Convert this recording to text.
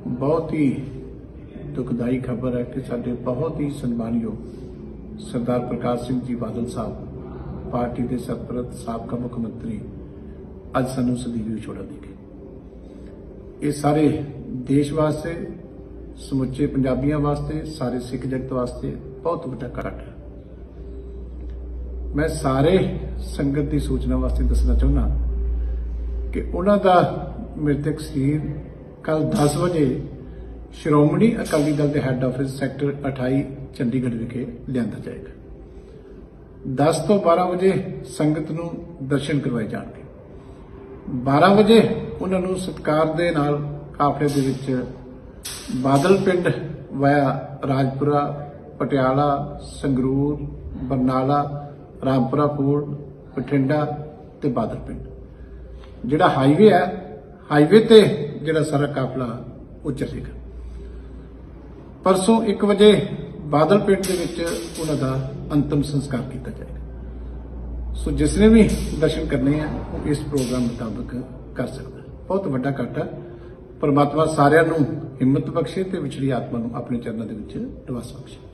बहुत ही दुखदाई खबर है कि साडे बहुत ही सन्मानयोग सरदार प्रकाश सिंह जी बादल साहब पार्टी के सरपरस्त साबका मुख्यमंत्री अज सानू सदीव विछोड़ा दे गए। ये सारे देश वास्ते, समुचे पंजाबियों वास्ते, सारे सिख जगत वास्ते बहुत बड़ा घाटा है। मैं सारे संगत की सूचना वास्ते दसना चाहना कि उन्हों का मृतक शरीर कल 10 बजे श्रोमणी अकाली दल के हैड ऑफिस सैक्टर 28 चंडीगढ़ विखे लिया जाएगा। 10 तो 12 बजे संगत नूं दर्शन करवाए जाएंगे। 12 बजे उन्होंने सत्कार दे नाल काफले दे विच बादल पिंड वाया राजपुरा, पटियाला, संगरूर, बरनाला, रामपुरा फोर्ड, बठिंडा ते बादल पिंड जिहड़ा हाईवे है, हाईवे ते जिहड़ा सारा काफला वो चलेगा। परसों 1 बजे बादल पिंड दे विच उन्हां दा अंतिम संस्कार किया जाएगा। सो जिसने भी दर्शन करने हैं वो इस प्रोग्राम मुताबिक कर सकता है। बहुत वड्डा घाटा, परमात्मा सारिਆਂ ਨੂੰ हिम्मत बख्शे ते विछड़ी आत्मा ਨੂੰ अपने चरणों ਦੇ ਵਿੱਚ निवास बख्शे।